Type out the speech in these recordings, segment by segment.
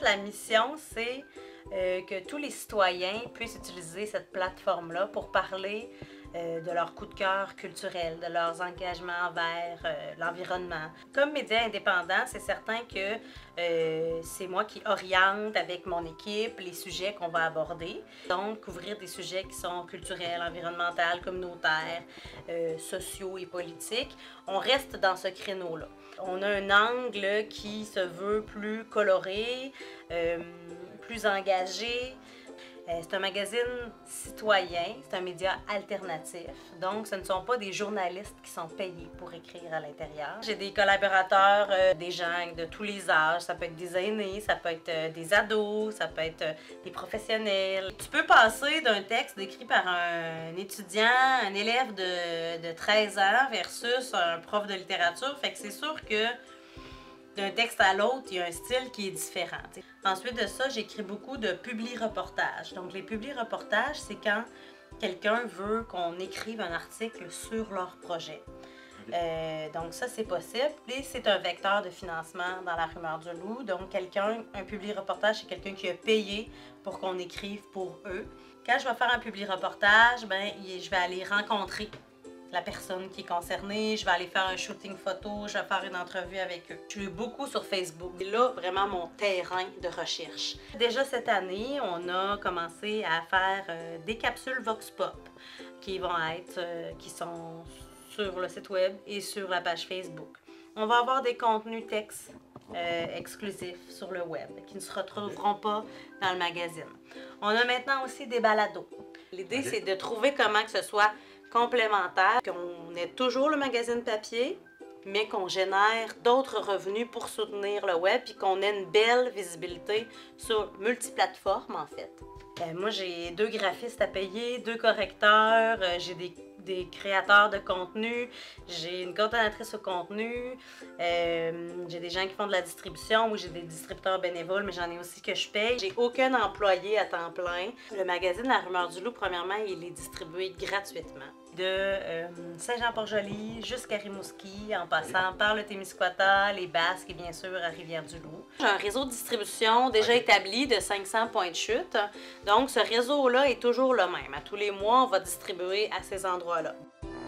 la mission, c'est que tous les citoyens puissent utiliser cette plateforme-là pour parler de leur coup de cœur culturel, de leurs engagements envers l'environnement. Comme média indépendant, c'est certain que c'est moi qui oriente avec mon équipe les sujets qu'on va aborder. Donc, couvrir des sujets qui sont culturels, environnementaux, communautaires, sociaux et politiques. On reste dans ce créneau-là. On a un angle qui se veut plus coloré, plus engagé. C'est un magazine citoyen, c'est un média alternatif. Donc, ce ne sont pas des journalistes qui sont payés pour écrire à l'intérieur. J'ai des collaborateurs, des gens de tous les âges. Ça peut être des aînés, ça peut être des ados, ça peut être des professionnels. Tu peux passer d'un texte écrit par un étudiant, un élève de 13 ans versus un prof de littérature. Fait que c'est sûr que d'un texte à l'autre, il y a un style qui est différent. T'sais. Ensuite de ça, j'écris beaucoup de publi-reportages. Donc, les publi-reportages, c'est quand quelqu'un veut qu'on écrive un article sur leur projet. Donc, ça, c'est possible. Et c'est un vecteur de financement dans la rumeur du loup. Donc, un publi-reportage, c'est quelqu'un qui a payé pour qu'on écrive pour eux. Quand je vais faire un publi-reportage, je vais aller rencontrer la personne qui est concernée, je vais aller faire un shooting photo, je vais faire une entrevue avec eux. Je suis beaucoup sur Facebook. C'est là vraiment mon terrain de recherche. Déjà cette année, on a commencé à faire des capsules Vox Pop qui sont sur le site web et sur la page Facebook. On va avoir des contenus textes exclusifs sur le web qui ne se retrouveront pas dans le magazine. On a maintenant aussi des balados. L'idée, c'est de trouver comment que ce soit complémentaire, qu'on ait toujours le magazine papier, mais qu'on génère d'autres revenus pour soutenir le web, puis qu'on ait une belle visibilité sur multiplateformes, en fait. Moi, j'ai 2 graphistes à payer, 2 correcteurs, j'ai des créateurs de contenu, j'ai une coordonnatrice au contenu, j'ai des gens qui font de la distribution ou j'ai des distributeurs bénévoles, mais j'en ai aussi que je paye. J'ai aucun employé à temps plein. Le magazine La Rumeur du Loup, premièrement, il est distribué gratuitement. De Saint-Jean-Port-Joli jusqu'à Rimouski, en passant par le Témiscouata, les Basques et bien sûr à Rivière-du-Loup. J'ai un réseau de distribution déjà établi de 500 points de chute. Donc ce réseau-là est toujours le même. À tous les mois, on va distribuer à ces endroits-là.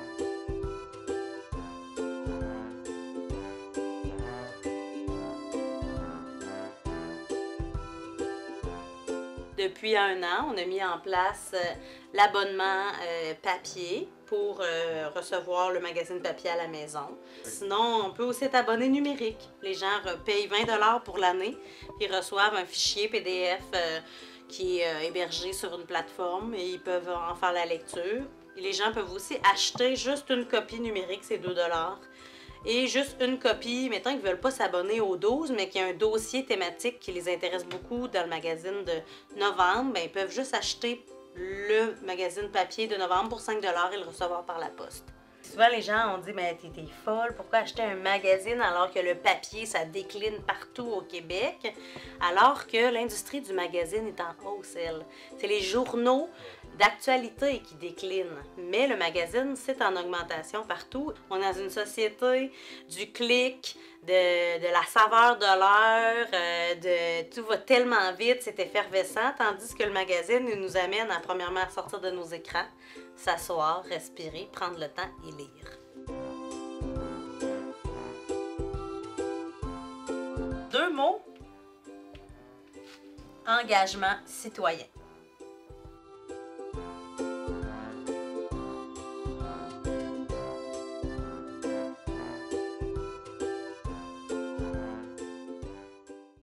Depuis 1 an, on a mis en place l'abonnement papier pour recevoir le magazine papier à la maison. Sinon, on peut aussi être abonné numérique. Les gens payent 20 $ pour l'année et reçoivent un fichier PDF qui est hébergé sur une plateforme et ils peuvent en faire la lecture. Et les gens peuvent aussi acheter juste une copie numérique, c'est 2 $. Et juste une copie, mettons qu'ils ne veulent pas s'abonner aux 12, mais qu'il y a un dossier thématique qui les intéresse beaucoup dans le magazine de novembre, ils peuvent juste acheter le magazine papier de novembre pour 5 $ et le recevoir par la poste. Souvent, les gens ont dit « mais t'es folle, pourquoi acheter un magazine alors que le papier, ça décline partout au Québec? » Alors que l'industrie du magazine est en hausse, elle. C'est les journaux d'actualité qui déclinent, mais le magazine, c'est en augmentation partout. On est dans une société du clic, de la saveur de l'heure, tout va tellement vite, c'est effervescent, tandis que le magazine il nous amène à premièrement à sortir de nos écrans, s'asseoir, respirer, prendre le temps et lire. 2 mots. Engagement citoyen.